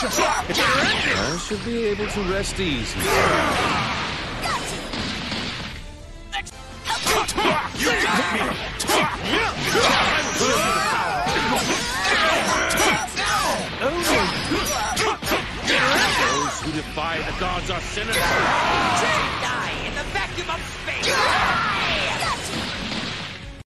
I should be able to rest easy. Those who defy the gods are sinners. Die in the vacuum of space!